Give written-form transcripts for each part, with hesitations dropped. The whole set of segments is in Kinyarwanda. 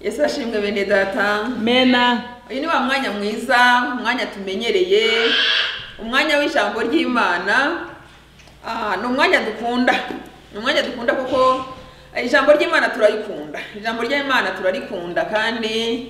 Yesu ashimwe bene data. Mena. Uyu ni wa mwanya mwiza, umwanya tumenyereye, umwanya w'ijambo ry'Imana. Ni umwanya dukunda. Ni umwanya dukunda kuko ijambo ry'Imana turarikunda. Ijambo ry'Imana turarikunda kandi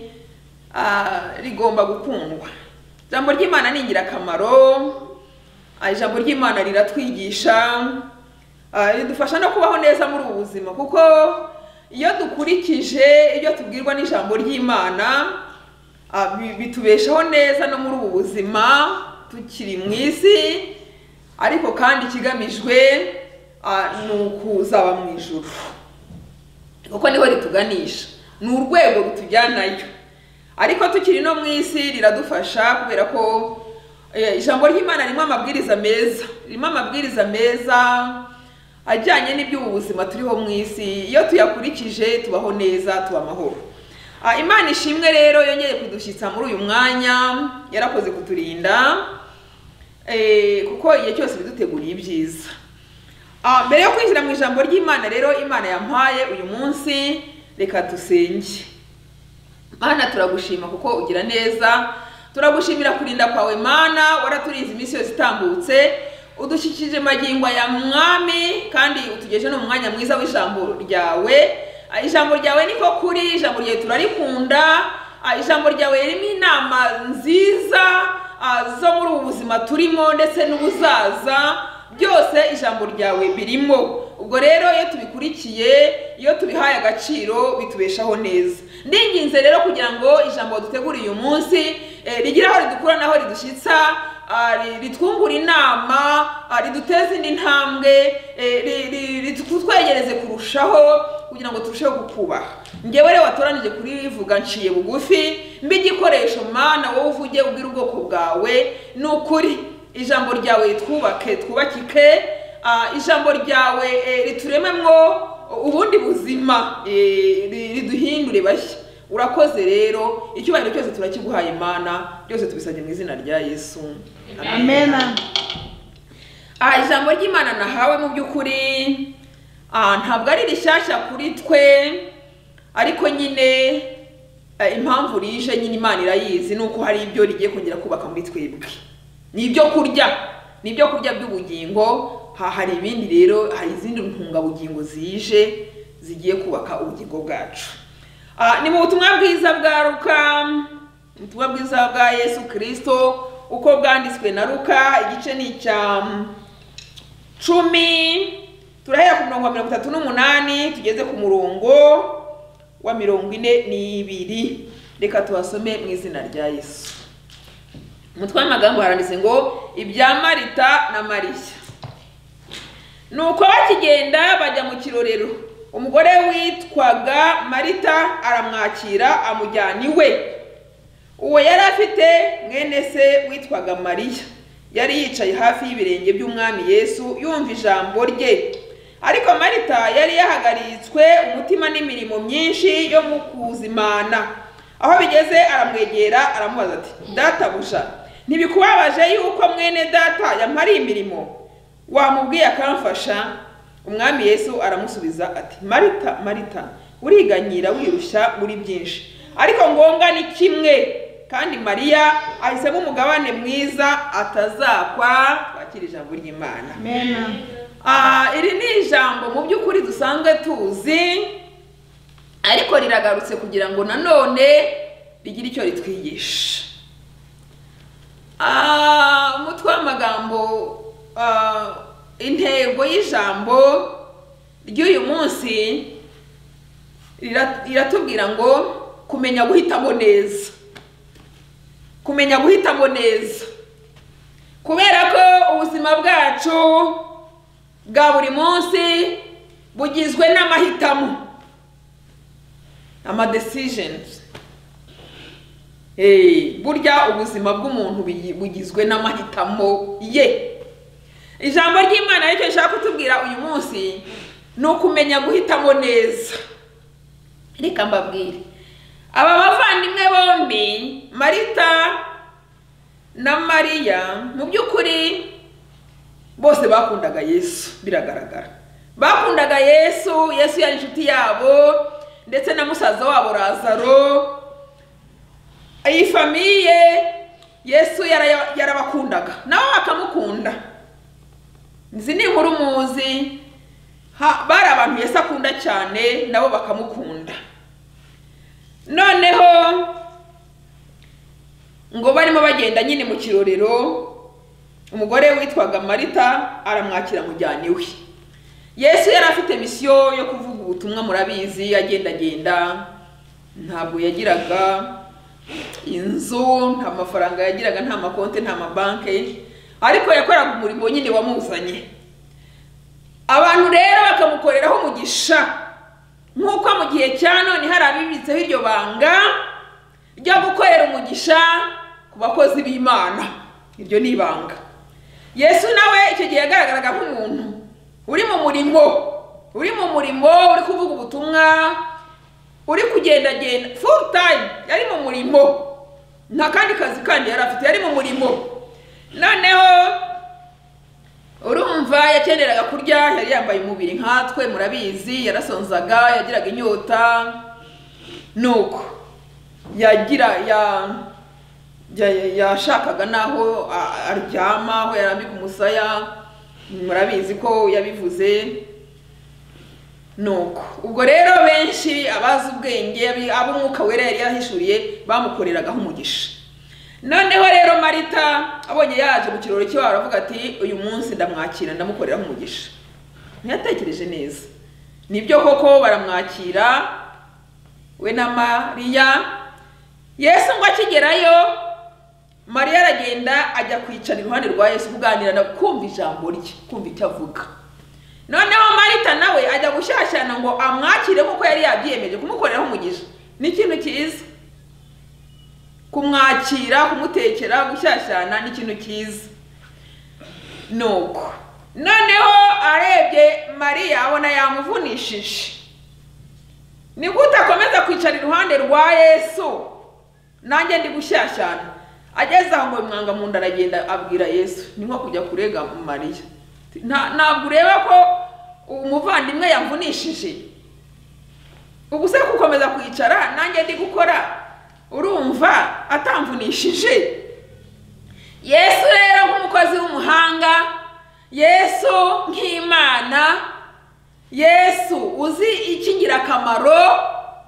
rigomba gukundwa. Ijambo ry'Imana ni ingirakamaro. Ijambo ry'Imana riratwigisha, ridufasha no kubaho neza muri ubu buzima kuko iyo dukurikije ibyo tubwirwa n'ijambo ry'Imana bitubeshaho neza no muri ubu buzima tukiri mu isi, ariko kandi kigamijwe ni ukuzaba mu ijuru kuko niho rituganisha, ni urwego rutujyanayo. Ariko tukiri no mu isi riradufasha kubera ko ijambo ry'Imana ririmo amabwiriza meza ajyanye n'iby'ubu buzima turiho mu isi. Iyo tuyakurikije tubaho neza, tuba amahoro. Imana ishimwe rero yongeye kudushyitsa muri uyu mwanya, yarakoze kuturinda kuko igihe cyose biduteguriye ibyiza. Mbere yo kwinjira mu ijambo ry'Imana rero Imana yampaye uyu munsi, reka dusenge. Mana, turagushima kuko ugira neza, turagushimira kurinda kwawe Mana, waraturinze iminsi yose itambutse, udushyikije magingo ya mwami kandi utugejeje no mu mwanya mwiza w'ijambo ryawe. Ijambo ryawe niko kuri, ijambo ryawe turarikunda, ijambo ryawe ririmo inama nziza zo muri ubu buzima turimo ndetse n'ubuzaza, byose ijambo ryawe birimo. Ubwo rero iyo tubikurikiye, iyo tubihaye agaciro, bitubeshaho neza. Ndinginze rero kugira ngo ijambo dutegura uyu munsi rigira aho ridukura naho ridushyitsa, ritwungura inama, riduteze indi ntambwe, ritutwegereze kurushaho kugira ngo turusheho gukubaha. Ngewe rero watoranije kuri ivuga nciye bugufi, mbe igikoresho Mana wowe uvuge ubwira ubwoko bwawe. Ni ukuri ijambo ryawe twubakike, ijambo ryawe riturememwo ubundi buzima, riduhindure bashya. Urakoze rero, icyubahiro cyose turakiguhaye Imana, byose tubisabye mu izina rya Yesu. Amen. Ijambo ry'Imana nahawe mu by'ukuri ntabwo ari rishyashya kuri twe, ariko nyine impamvu rije nyine Imana irayizi, nuko hari ibyo rigiye kongera kubaka muri twebwe. Ni ibyo kurya by'ubugingo. Hari ibindi rero, hari izindi ntungabugingo zije zigiye kubaka ubugingo bwacu. Ni mu butumwa bwiza bwa Luka, ubutumwa bwiza bwa Yesu Kristo uko bwanditswe na Luka, igice ni icya 10, turahera ku murongo wa 38 tugeze ku murongo wa 42. Reka tubasome mu izina rya Yesu. Umutwe w'amagambo haranditse ngo ibya Marita na Mariya. Nuko bakigenda bajya mu kirorero, umugore witwaga Marita aramwakira amujyana iwe. Uwo yari afite mwene se witwaga Mariya, yari yicaye hafi y'ibirenge by'umwami Yesu yumva ijambo rye. Ariko Marita yari yahagaritswe umutima n'imirimo myinshi yo mu kuzimana. Aho bigeze aramwegera aramubaza ati, databuja, ntibikubabaje yuko mwene data yampariye imirimo? Wamubwiye akamfasha? Umwami Yesu aramusubiza ati, Marita, Marita, uriganyira wirushya muri byinshi, ariko ngombwa ni kimwe, kandi Mariya ahisemo umugabane mwiza atazakwa. Twakira ijambo ry'Imana. Amen. Iri ni ijambo mu by'ukuri dusanzwe tuzi, ariko riragarutse kugira ngo nanone rigire icyo ritwigisha. Umutwe w'amagambo, intego y'ijambo ry'uyu munsi iratubwira ngo kumenya guhitamo neza. Kumenya guhitamo neza, kubera ko ubuzima bwacu bwa buri munsi bugizwe n'amahitamo, decisions. Burya ubuzima bw'umuntu bugizwe n'amahitamo ye. Ijambo ry'Imana ryo nshaka kutubwira uyu munsi ni ukumenya guhitamo neza. Reka mbabwire, aba bavandimwe bombi Marita na Mariya mu by'ukuri bose bakundaga Yesu, biragaragara. Bakundaga Yesu, Yesu yari inshuti yabo, ndetse na musaza wabo Lazaro. Iyi famiye Yesu yarabakundaga nabo bakamukunda. Nzi ni inkuru muzi, bari abantu Yesu akunda cyane nabo bakamukunda. Noneho ngo barimo bagenda nyine mu kirorero, umugore witwaga Marita aramwakira mujyane we. Yesu yari afite misiyo yo kuvuga ubutumwa, murabizi, agenda ntabwo yagiraga inzu, nta mafaranga yagiraga, nta makonte, nta mabanke, ariko yakoraga umurimo nyine wamuzanye. Abantu rero bakamukoreraho umugisha, nk'uko mu gihe cya none hari abibitseho iryo banga ryo gukorera umugisha ku bakozi b'Imana. Iryo ni ibanga. Yesu nawe icyo gihe yagaragaraga nk'umuntu uri mu murimo, uri kuvuga ubutumwa, uri kugendagenda full time, yari mu murimo, nta kandi kazi kandi yari afite, yari mu murimo. Noneho urumva yakeneraga kurya, yari yambaye umubiri nkatwe, murabizi, yarasonzaga, yagiraga inyota, nuko yashakaga naho aryama, aho yarambika umusaya, murabizi ko yabivuze. Nuko ubwo rero benshi abazi ubwenge, abo Mwuka Wera yari yahishuriye, bamukoreragaho umugisha. Noneho rero Marita abonye yaje mu kirori cyo, aravuga ati uyu munsi ndamwakira, ndamukoreraho umugisha. Ntiyatekereje neza, nibyo koko baramwakira we na Mariya. Yesu ngo akigerayo, Mariya aragenda ajya kwicara iruhande rwa Yesu kuganira na kumva ijambo rye, kumva icyo avuga. Noneho Marita nawe ajya gushyashyana ngo amwakire kuko yari yabyiyemeje kumukoreraho umugisha. Ni ikintu cyiza kumwakira, kumutekera, gushyashyana ni ikintu cyiza. Nuko noneho arebye Mariya abona yamuvunishije. Ni gute akomeza kwicara iruhande rwa Yesu nanjye ndi gushyashyana? Ageze aho ngo mwanga mu nda, aragenda abwira Yesu, ni nko kujya kurega Mariya. Ntabwo ureba ko umuvandimwe yamvunishije? Ubu se gukomeza kwicara nanjye ndi gukora, urumva atamvunishije? Yesu rero nk'umukozi w'umuhanga, Yesu nk'Imana, Yesu uzi ikingirakamaro,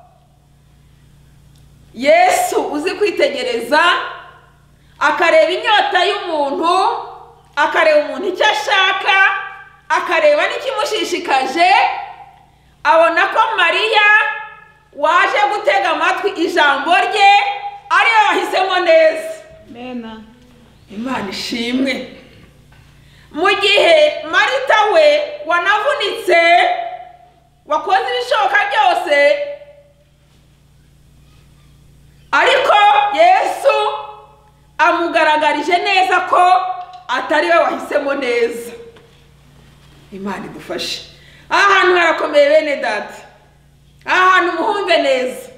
Yesu uzi kwitegereza, akareba inyota y'umuntu, akareba umuntu icyo ashaka, akareba n'ikimushishikaje. Abona ko Mariya waje gutega amatwi ijambo rye ariyo yahisemo neza. Amen. Imana ishimwe. Mu gihe Marita we wanavunitse, wakoze ibishoboka byose, ariko Yesu amugaragarije neza ko atari we wahisemo neza. Imana idufashe. Aha hantu harakomeye bene data, aha hantu muhumve neza,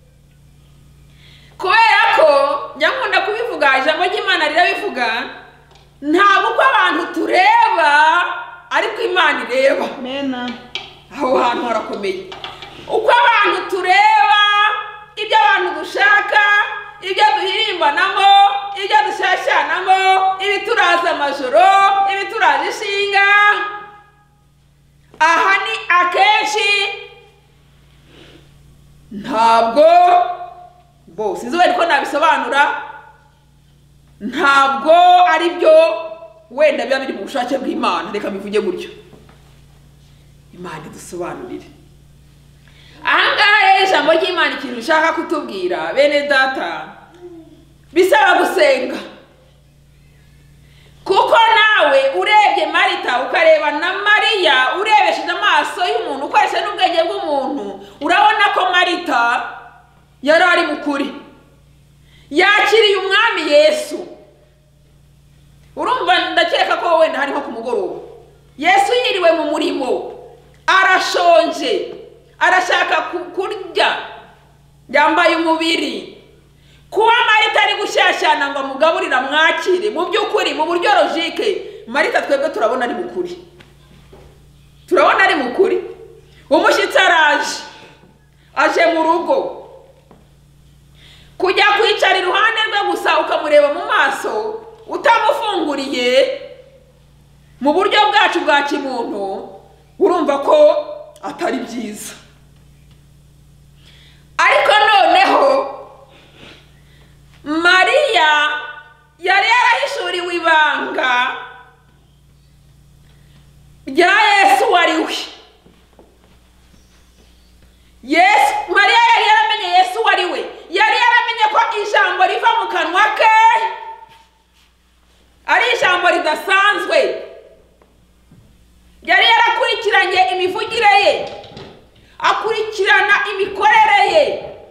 kubera ko nyakunda kubivuga, ijambo ry'Imana rirabivuga, ntabwo uko abantu tureba ariko Imana ireba. Amen. Aho hantu harakomeye. Uko abantu tureba, ibyo abantu dushaka, ibyo duhirimbanamo, ibyo dushyashyanamo, ibituraza amajoro, ibituraza ishinga, aha ni akenshi ntabwo bose izuba ariko nabisobanura, ntabwo ari byo wenda biba biri mu bushake bw'Imana. Reka bivuge gutyo, Imana idusobanurire. Ahangaha ijambo ry'Imana ikintu ushaka kutubwira bene data, bisaba gusenga. Kuko nawe urebye Marita ukareba na Mariya, urebesheje amaso y'umuntu, ukoresheje n'ubwenge bw'umuntu, urabona ko Marita yari ari mukuri, yakiriye umwami Yesu. Urumva ndakeka ko wenda hari nko ku mugoroba, Yesu yiriwe mu murimo, arashonje, arashaka kurya, yambaye umubiri. Kuba Marita ari gushyashyana ngo amugaburira mwakire, mu by'ukuri mu buryo logique Marita twebwe turabona ari mukuri, turabona ari mukuri. Umushyitsi araje, aje mu rugo, kujya kwicara iruhande rwe gusa ukamureba mu maso utamufunguriye mu buryo bwacu bwa kimuntu, urumva ko atari byiza. Ariko noneho Mariya yari yarahishuriwe ibanga rya Yesu wari we. Mariya yari yaramenye Yesu wari we, yari yaramenye ko ijambo riva mu kanwa ke ari ijambo ridasanzwe. Yari yarakurikiranye imivugire ye, akurikirana imikorere ye,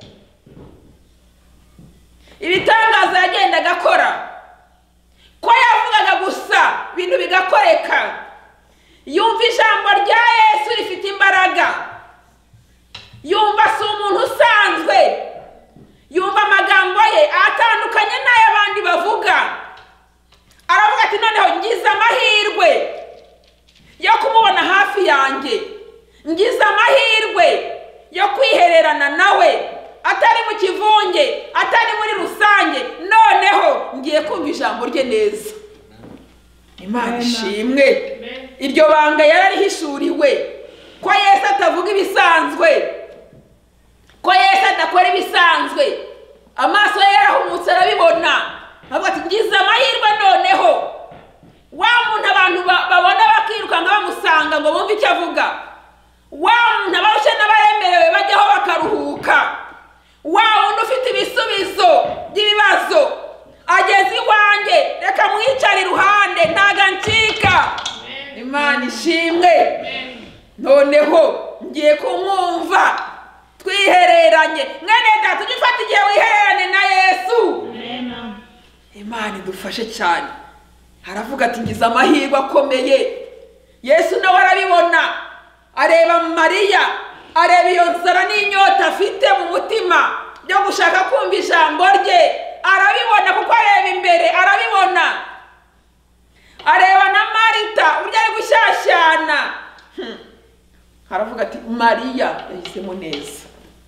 ibitangaza yagendaga akora, ko yavugaga gusa ibintu bigakoreka. Yumva ijambo rya Yesu rifite imbaraga, yumva si umuntu usanzwe, yumva amagambo ye atandukanye n'ay'abandi bavuga. Aravuga ati noneho ngize amahirwe yo kumubona hafi yanjye, ngize amahirwe yo kwihererana nawe, atari mu kivunge, atari muri rusange, noneho ngiye kumva ijambo rye neza. Imana ishimwe. Iryo banga yararihishuriwe, ko Yesu atavuga ibisanzwe, ko Yesu adakora ibisanzwe. Amaso ye yarahumutse arabibona, avuga ati ngize amahirwe noneho. Wa muntu abantu babona bakiruka bamusanga ngo bumve icyo avuga, wa muntu abarushe n'abaremerewe bajyaho bakaruhuka, wa wundi ufite ibisubizo by'ibibazo ageze iwanjye, reka mwicare iruhande ntaga ncika. Imana ishimwe. Noneho ngiye kumwumva twihereranye. Mwene data ujye ufata igihe wihererane na Yesu. Imana idufashe cyane. Haravuga ati ngize amahirwe akomeye. Yesu nawe arabibona, areba Mariya, areba iyo nzara n'inyota afite mu mutima byo gushaka kumva ijambo rye. Arabibona kuko areba imbere, arabibona. Areba na Marita uburyo ari gushyashyana. Haravuga ati Mariya yahisemo neza.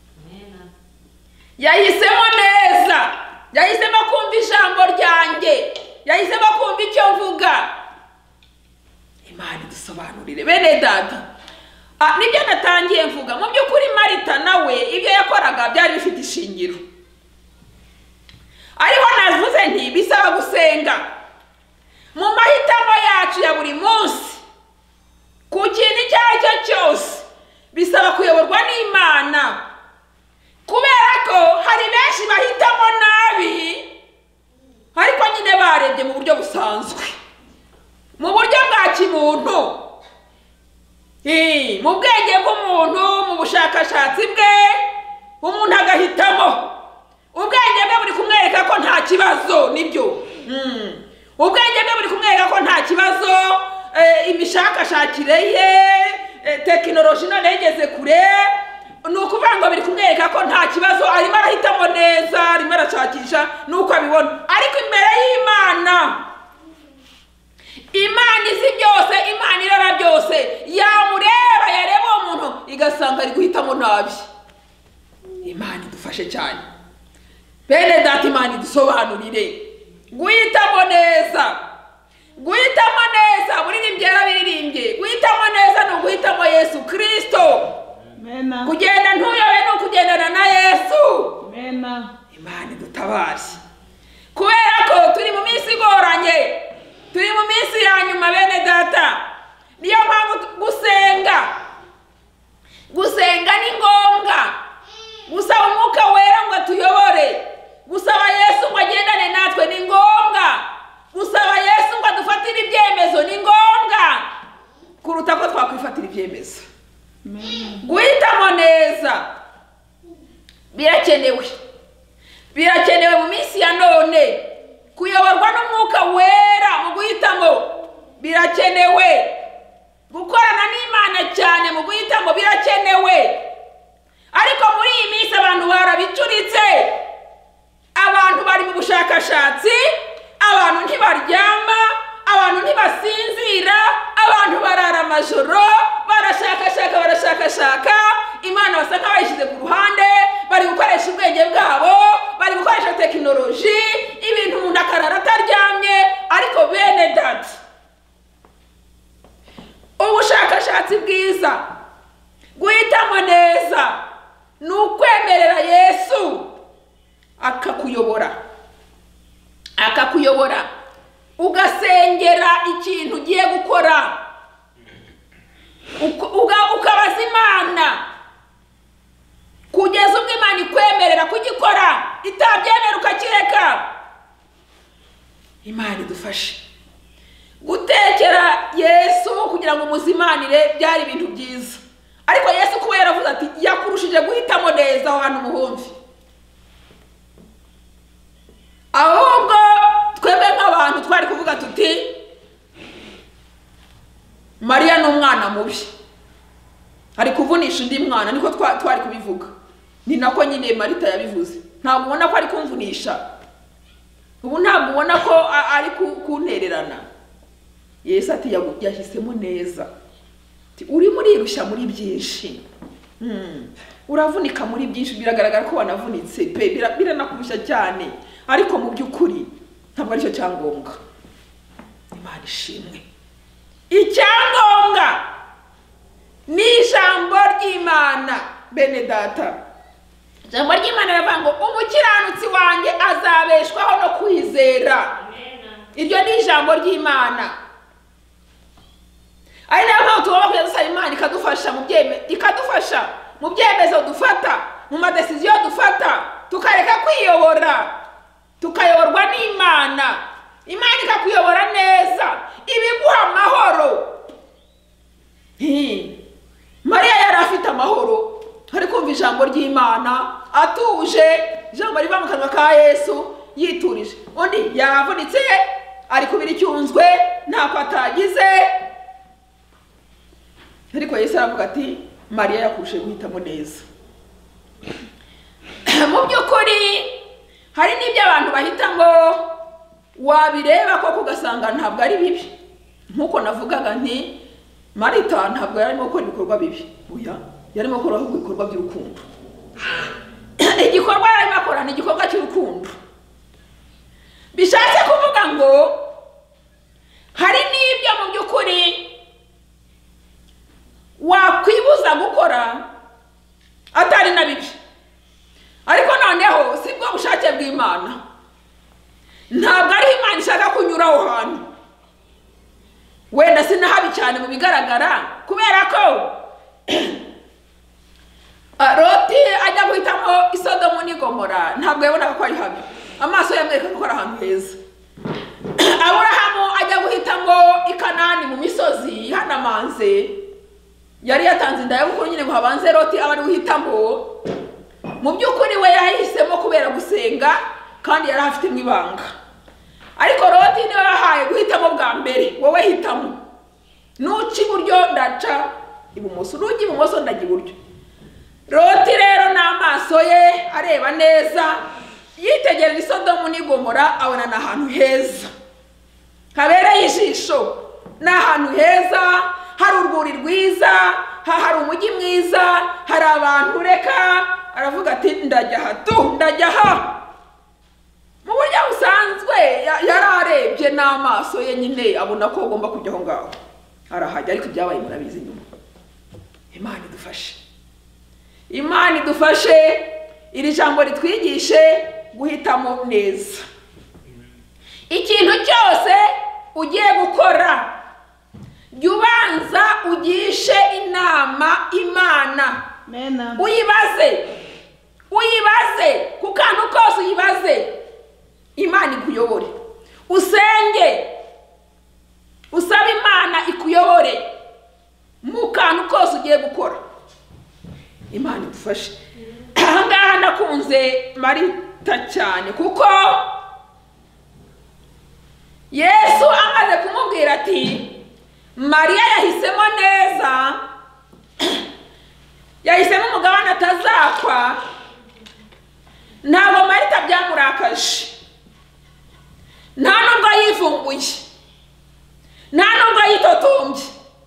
Yahisemo neza, yahisemo kumva ijambo ryanjye, yahisemo kumva icyo mvuga. Imana idusobanurire bene data. Nibyo natangiye mvuga, mu by'ukuri Marita nawe ibyo yakoraga byari bifite ishingiro. Ariko navuze nti bisaba gusenga. Mu mahitamo yacu ya buri munsi, ku kintu icyo ari cyo cyose, bisaba kuyoborwa n'Imana. Kubera ko hari benshi bahitamo nabi, ariko nyine barebye mu buryo busanzwe, mu buryo bwa kimuntu, mu bwenge bw'umuntu, mu bushakashatsi bwe, umuntu agahitamo. Ubwenge bwe buri kumwereka ko nta kibazo. Nibyo, ubwenge bwe buri kumwereka ko nta kibazo. Imishakashakire ye, tekinoloji none yageze kure, ni ukuvuga ngo biri kumwereka ko nta kibazo. Arimo arahitamo neza, arimo arashakisha nuko abibona. Ariko imbere y'Imana, Imana izi byose, Imana irara byose, yamureba, yareba umuntu igasanga ari guhitamo nabi. Imana idufashe cyane bene data. Imana idusobanurire guhitamo neza. Guhitamo neza, buririmbye yarabiririmbye. Guhitamo neza ni uguhitamo Yesu Kristo. Kugenda ntuyobe ni ukugendana na Yesu. Imana idutabare. Kubera ko turi mu minsi igoranye, turi mu minsi ya nyuma bene data. Niyo mpamvu gusenga ni ngombwa. Gusaba Umwuka Wera ngo atuyobore, gusaba Yesu ngo agendane natwe ni ngombwa, gusaba Yesu ngo adufatire ibyemezo ni ngombwa, kuruta ko twakwifatira ibyemezo. Guhitamo neza birakenewe. Birakenewe mu minsi ya none. Kuyoborwa n'Umwuka Wera mu guhitamo birakenewe. Gukorana n'Imana cyane mu guhitamo birakenewe. Ariko muri iyi minsi abantu barabicuritse. Abantu bari mu bushakashatsi, abantu ntibaryama, abantu ntibasinzira, abantu barara amajoro, barashakashaka. Imana basa nk'abayishyize ku ruhande. ubushakashatsi bwiza. Guhitamo neza ni ukwemerera Yesu akakuyobora ugasengera ikintu ugiye gukora, ukabaza Imana kugeza ubwo Imana ikwemerera kugikora, itabyemera ukakireka. Imana idufashe. Gutekera Yesu kugira ngo umuzimanire byari ibintu byiza, ariko Yesu kuba yaravuze ati yakurushije guhitamo neza aho hantu muhumvi. Ahubwo twebwe nk'abantu twari kuvuga tuti Mariya ni umwana mubi, ari kuvunisha undi mwana, niko twari kubivuga. Ni nako nyine Marita yabivuze. Ntabwo ubona ko ari kumvunisha, ubu ntabwo ubona ko ari kuntererana. Yesu ati yahisemo neza. Uri murirusha muri byinshi, uravunika muri byinshi, biragaragara ko wanavunitse pe, biranakurusha cyane, ariko mu by'ukuri ntabwo aricyo cyangombwa. Imana ishimwe. Icyangombwa ni ijambo ry'Imana. Bene data, ijambo ry'Imana riravuga ngo umukiranutsi wanjye azabeshwaho no kwizera. Iryo ni ijambo ry'Imana. Ari nayo mpamvu tugomba kujya dusaba Imana ikadufasha mu byemezo dufata, mu madesiziyo dufata, tukareka kwiyobora, tukayoborwa n'Imana. Imana ikakuyobora neza, ibiguha amahoro. Mariya yari afite amahoro, ari kumva ijambo ry'Imana atuje, ijambo riva mu kanwa ka Yesu yiturije. Undi yavunitse, ari kubira icyunzwe, ntako atagize, ariko Yesu aravuga ati Mariya yakurushe guhitamo neza. Mu by'ukuri hari n'ibyo abantu bahitamo wabireba ko kugasanga ntabwo ari bibi, nkuko navugaga nti Marita ntabwo yarimo gukora ibikorwa bibi, oya, yarimo gukora ibikorwa by'urukundo. Igikorwa yarimo akora ni igikorwa cy'urukundo. Bishatse kuvuga ngo hari n'ibyo mu by'ukuri wakwibuza gukora atari na bibi, ariko noneho si bwo bushake bw'Imana. Ntabwo ari Imana ishaka kunyura aho hantu. Wenda sinahabi cyane mu bigaragara, kubera ko Loti ajya guhitamo Isodomu n'Igomora, ntabwo yabonaga ko ari habi, amaso yamwereka ko ari ahantu heza. Aburahamu ajya guhitamo i Kanani mu misozi hanamanze, yari yatanze indayabukuru nyine ngo habanze Loti aba ari guhitamo. Mu by'ukuri we yahisemo kubera gusenga, kandi yari afite ibanga. Ariko Loti niwe yahaye guhitamo bwa mbere. Wowe hitamo, nuca iburyo ndaca ibumoso, nujya ibumoso ndajya iburyo. Loti rero n'amaso ye areba neza, yitegereza Isodomu n'Igomora, abona n'ahantu heza habereye ijisho, n'ahantu heza, hari urwuri rwiza, hari umujyi mwiza, hari abantu. Reka aravuga ati ndajya aha. Mu buryo busanzwe yararebye n'amaso ye nyine abona ko agomba kujya aho ngaho, arahajya. Ariko ibyabaye murabizi nyuma. Imana idufashe, Imana idufashe. Iri jambo ritwigishe guhitamo neza. Ikintu cyose ugiye gukora, jya ubanza ugishe inama Imana. Uyibaze ku kantu kose, uyibaze Imana ikuyobore. Usenge, usaba Imana ikuyobore mu kantu kose ugiye gukora. Imana idufashe. Ahangaha nakunze Marita cyane, kuko Yesu amaze kumubwira ati Mariya yahisemo neza, yahisemo umugabane atazakwa, ntabwo Marita byamurakaje, nta nubwo yivumbuye, nta nubwo yitotombye,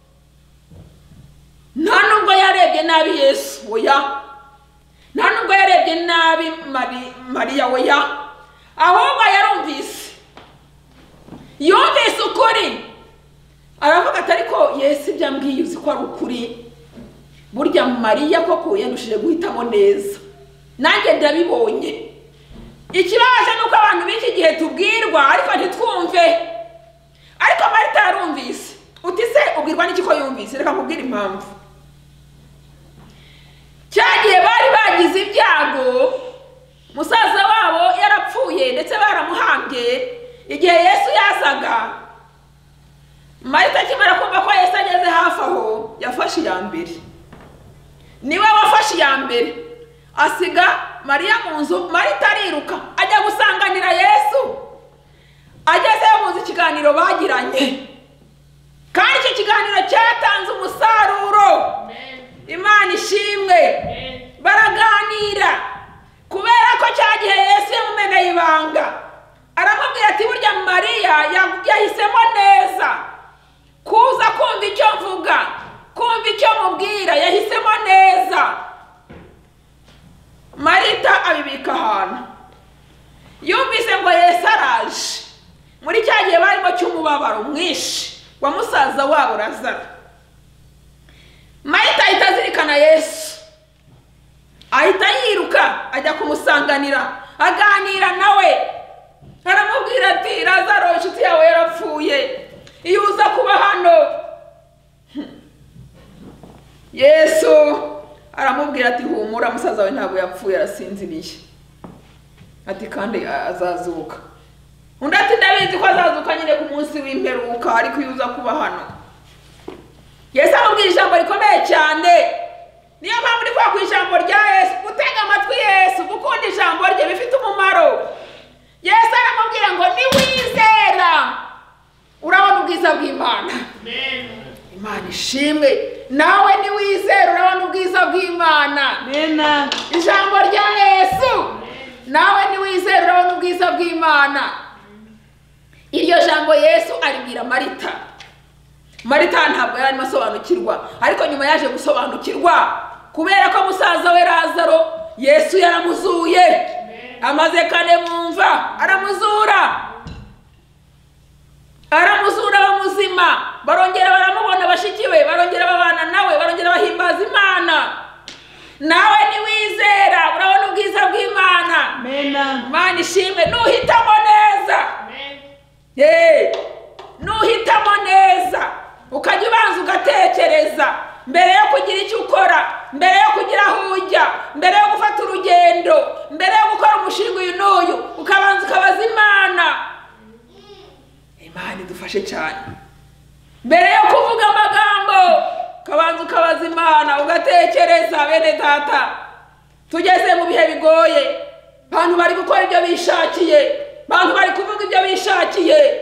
nta nubwo yarebye nabi Yesu, oya, nta nubwo yarebye nabi Mariya, oya, ahubwo yumvise ukuri. Aravuga ati ariko Yesu ibyo ambwiye uzi ko ari ukuri, burya Mariya koko yarushije guhitamo neza, nanjye ndabibonye. Ikibazo nuko abantu b'iki gihe tubwirwa ariko ntitwumve, ariko Marita yarumvise. Uti se ubwirwa n'iki ko yumvise? Reka nkubwire impamvu. Cyagiye bari bagize ibyago, musaza wabo yarapfuye ndetse baramuhambye. Igihe Yesu yazaga, Marita akimara kumva ko Yesu ageze hafi aho, yafashe iya mbere. Niwe wafashe iya mbere, asiga Mariya mu nzu. Marita ariruka ajya gusanganira Yesu. Agezeyo muzi ikiganiro bagiranye, kandi icyo kiganiro cyatanze umusaruro. Imana ishimwe. Baraganira kubera ko cyagihe Yesu yamumeneye ibanga. Aramubwira ati burya Mariya yahisemo neza kuza kumva icyo mvuga, kumva icyo mubwira, yahisemo neza. Marita abibika ahantu. Yumvise ngo Yesu araje, muri cya gihe barimo cy'umubabaro mwinshi wa musaza wabo Lazaro. Marita ahita azirikana Yesu, ahita yiruka ajya kumusanganira, aganira nawe. Aramubwira ati Lazaro inshuti yawe yarapfuye, iyo uza kuba hano. Yesu aramubwira ati humura, musaza wawe ntabwo yapfuye, arasinziriye. Ati kandi azazuka. Undi ati ndabizi ko azazuka nyine ku munsi w'imperuka, ariko iyo uza kuba hano. Yesu amubwira ijambo rikomeye cyane. Niyo mpamvu ndi kwa ijambo rya Yesu, gutega amatwi Yesu, gukunda ijambo rye bifite umumaro. Yesu aramubwira ngo niwizera urabona ubwiza bw'Imana. Amen. Imana ishimwe. Nawe niwizera urabona ubwiza bw'Imana. Amen. Ijambo rya Yesu. Nawe niwizera urabona ubwiza bw'Imana. Iryo jambo Yesu aribwira Marita. Marita ntabwo yari asobanukirwa, ariko nyuma yaje gusobanukirwa kubera ko musaza we Lazaro Yesu yaramuzuye. Amaze kane mumva, aramuzura bamuzima. Barongera baramubona bashikiwe, barongera babana nawe, barongera bahimbaza Imana. Nawe niwizera urabona ubwiza bw'Imana. Amen. Imana ishimwe. Nuhitamo neza. Amen. Nuhitamo neza, ukajya ubanza ugatekereza mbere yo kugira icyo ukora, mbere yo kugira aho ujya, mbere yo gufata urugendo, mbere yo gukora umushinga uyu n'uyu, ukabanza ukabaza Imana. Imana idufashe cyane. Mbere yo kuvuga amagambo, ukabanza ukabaza Imana, ugatekereza. Bene data, tugeze mu bihe bigoye, abantu bari gukora ibyo bishakiye, abantu bari kuvuga ibyo bishakiye,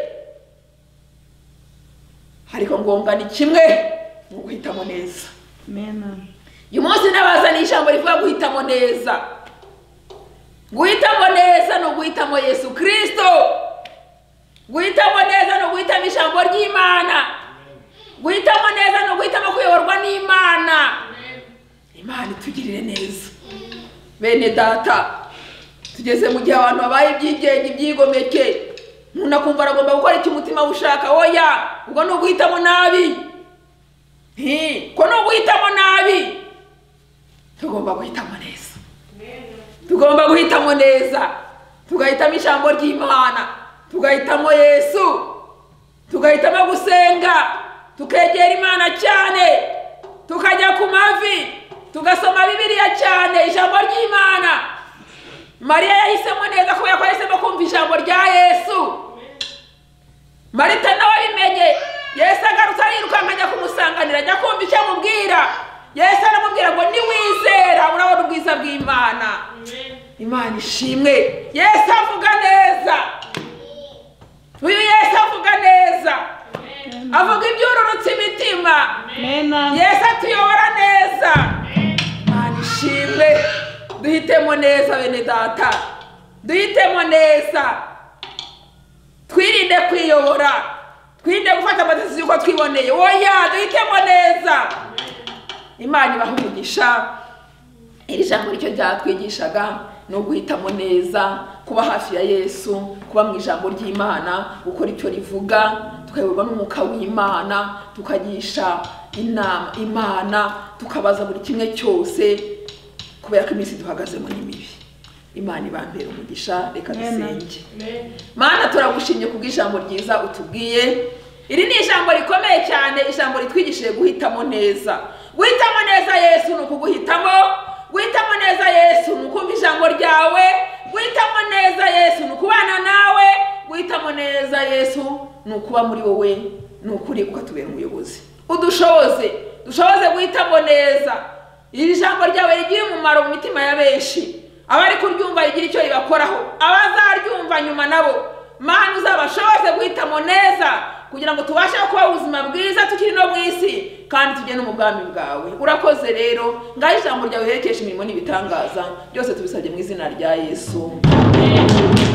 ariko ngombwa ni kimwe, ni uguhitamo neza. Amen. Uyu munsi nabazaniye ijambo rivuga guhitamo neza. Guhitamo neza no guhitamo Yesu Kristo. Guhitamo neza no guhitamo ijambo ry'Imana. Guhitamo neza no guhitamo kuyoborwa n'Imana. Imana itugirire neza. Bene data, tugeze mu gihe abantu babaye ibyigenge, ibyigomeke. Umuntu akumva aragomba gukora icyo umutima ushaka. Oya, ubwo ni uguhitamo nabi. Ko ni uguhitamo nabi. Tugomba guhitamo neza. Tugomba guhitamo neza. Tugahitamo ijambo ry'Imana. Tugahitamo Yesu. Tugahitamo gusenga. Tukegera Imana cyane. Tukajya ku mavi. Tugasoma Bibiliya cyane, ijambo ry'Imana. Mariya yahisemo neza kubera ko yahisemo kumva ijambo rya Yesu. Marita nawe abimenye. Yesu agarutse arirukanka ajya kumusanganira, ajya kumva icyo amubwira. Yesu aramubwira ngo niwizera urabona ubwiza bw'Imana. Imana ishimwe. Yesu avuga neza. Uyu Yesu avuga neza. Avuga ibyururutse imitima. Yesu atuyobora neza. Imana ishimwe. Duhitemo neza bene data. Duhitemo neza. Twirinde kwiyobora. Twirinde gufata amadesiziyo uko twiboneye. Oya, duhitemo neza. Imana ibaha umugisha. Iri jambo ricyo ryatwigishaga no guhitamo neza, kuba hafi ya Yesu, kuba mu ijambo ry'Imana, gukora icyo rivuga, tukayoborwa n'umwuka w'Imana, tukagisha inama Imana, tukabaza buri kimwe cyose, kubera ko iminsi duhagazemo ni mibi. Imana ibambere umugisha. Reka dusenge. Mana, turagushimye kubw'ijambo ryiza utubwiye. Iri ni ijambo rikomeye cyane, ijambo ritwigishije guhitamo neza. Guhitamo neza Yesu ni ukuguhitamo. Guhitamo neza Yesu ni ukumva ijambo ryawe. Guhitamo neza Yesu ni ukubana nawe. Guhitamo neza Yesu ni ukuba muri wowe, ni ukuri ukatubera umuyobozi. Udushoboze guhitamo neza. Iri jambo ryawe rigiye umumaro mu mitima ya benshi. Abari kuryumva rigira icyo ribakoraho, abazaryumva nyuma nabo Mana uzabashoboze guhitamo neza, kugira ngo tubashe kuba ubuzima bwiza tukiri no mu isi, kandi tujye no mu bwami bwawe. Urakoze rero, ngaho ijambo ryawe herekesha imirimo n'ibitangaza byose tubisabye mu izina rya Yesu. Amen.